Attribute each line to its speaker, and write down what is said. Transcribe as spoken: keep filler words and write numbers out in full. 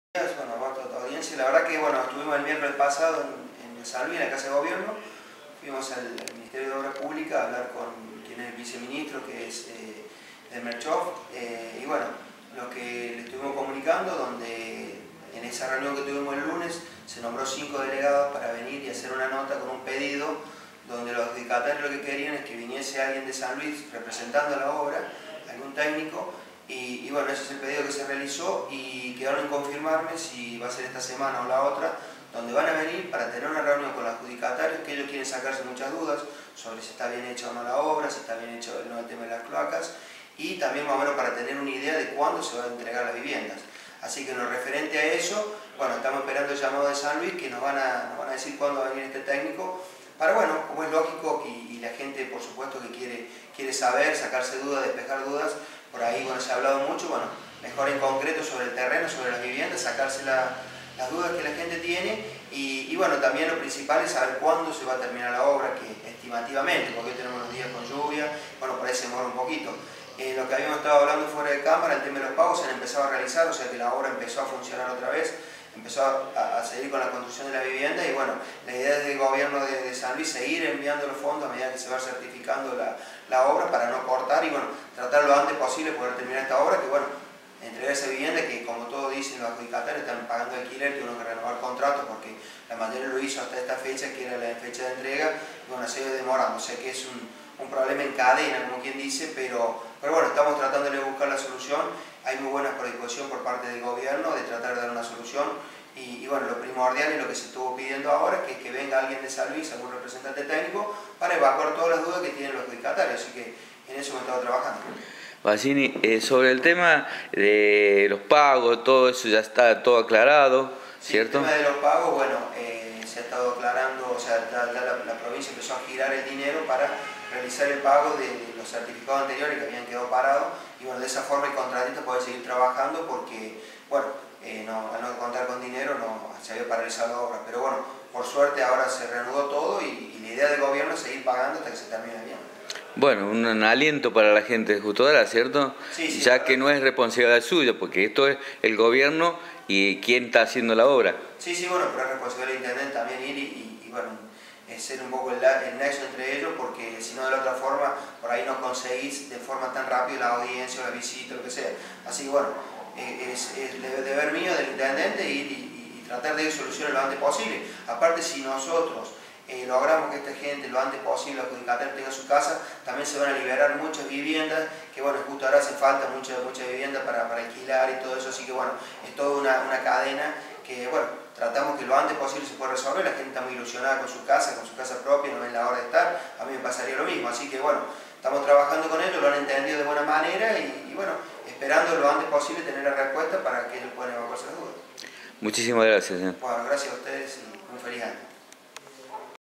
Speaker 1: Bueno, a toda la audiencia. La verdad que bueno, estuvimos el miércoles pasado en, en San Luis, en la Casa de Gobierno. Fuimos al, al Ministerio de Obras Públicas a hablar con quien es el viceministro, que es eh, de Merchoff. Eh, y bueno, lo que le estuvimos comunicando, donde en esa reunión que tuvimos el lunes, se nombró cinco delegados para venir y hacer una nota con un pedido, donde los adjudicatarios lo que querían es que viniese alguien de San Luis representando la obra, algún técnico. Y, y bueno, ese es el pedido que se realizó y quedaron en confirmarme si va a ser esta semana o la otra, donde van a venir para tener una reunión con los adjudicatarios, que ellos quieren sacarse muchas dudas sobre si está bien hecha o no la obra, si está bien hecho no el tema de las cloacas, y también más o menos para tener una idea de cuándo se van a entregar las viviendas. Así que en lo referente a eso, bueno, estamos esperando el llamado de San Luis, que nos van a, nos van a decir cuándo va a venir este técnico, para, bueno, como es lógico, y, y la gente por supuesto que quiere, quiere saber, sacarse dudas, despejar dudas. Por ahí, bueno, se ha hablado mucho, bueno, mejor en concreto sobre el terreno, sobre las viviendas, sacarse la, las dudas que la gente tiene y, y bueno, también lo principal es saber cuándo se va a terminar la obra, que estimativamente, porque hoy tenemos los días con lluvia, bueno, por ahí se demora un poquito. Eh, lo que habíamos estado hablando fuera de cámara, el tema de los pagos se han empezado a realizar, o sea que la obra empezó a funcionar otra vez, empezó a, a seguir con la construcción de la vivienda y bueno, la idea del gobierno de, de San Luis es seguir enviando los fondos a medida que se va certificando la, la obra para no cortar y bueno, tratar lo antes posible poder terminar esta obra, que bueno, entregar esa vivienda que como todos dicen los adjudicatarios están pagando alquiler, que uno que renovar contratos porque la mayoría lo hizo hasta esta fecha que era la fecha de entrega y bueno, se ha ido demorando, o sea que es un, un problema en cadena como quien dice, pero, pero bueno, estamos tratando de buscar la solución, hay muy buena predisposición por parte del gobierno de tratar de dar una solución y, y bueno, lo primordial y lo que se estuvo pidiendo ahora que es que venga alguien de San Luis, algún representante técnico para evacuar todas las dudas que tienen los adjudicatarios, así que en eso hemos estado trabajando.
Speaker 2: Bassini, eh, sobre el tema de los pagos, todo eso ya está todo aclarado,
Speaker 1: sí,
Speaker 2: ¿cierto?
Speaker 1: El tema de los pagos, bueno, eh, se ha estado aclarando, o sea, ya, ya la, la provincia empezó a girar el dinero para realizar el pago de, de los certificados anteriores que habían quedado parados y bueno, de esa forma el contratista puede seguir trabajando porque, bueno, eh, no, al no contar con dinero no, se había paralizado la obra, pero bueno, por suerte ahora se reanudó todo y, y la idea del gobierno es seguir pagando hasta que se termine bien.
Speaker 2: Bueno, un, un aliento para la gente de Justo Dara, ¿cierto?
Speaker 1: Sí, sí,
Speaker 2: ya
Speaker 1: claro.
Speaker 2: Que no es responsabilidad suya, porque esto es el gobierno y quién está haciendo la obra.
Speaker 1: Sí, sí, bueno, pero es responsabilidad del intendente también ir y, y, y bueno, es ser un poco el, el nexo entre ellos, porque si no de la otra forma, por ahí no conseguís de forma tan rápida la audiencia o la visita, lo que sea. Así que bueno, es, es deber mío del intendente ir y, y tratar de ir soluciones lo antes posible. Aparte, si nosotros Eh, logramos que esta gente lo antes posible, los adjudicatarios tengan su casa, también se van a liberar muchas viviendas, que bueno, justo ahora hace falta muchas mucha viviendas para, para alquilar y todo eso, así que bueno, es toda una, una cadena que bueno, tratamos que lo antes posible se pueda resolver, la gente está muy ilusionada con su casa, con su casa propia, no ven la hora de estar, a mí me pasaría lo mismo, así que bueno, estamos trabajando con ellos, lo han entendido de buena manera y, y bueno, esperando lo antes posible tener la respuesta para que ellos puedan evacuarse las dudas.
Speaker 2: Muchísimas gracias. ¿eh?
Speaker 1: Bueno, gracias a ustedes.